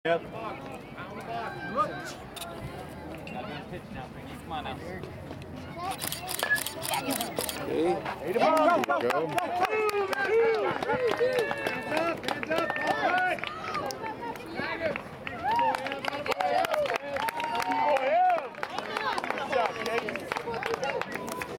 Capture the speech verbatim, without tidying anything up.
Yep. Come on now. Okay. There you go.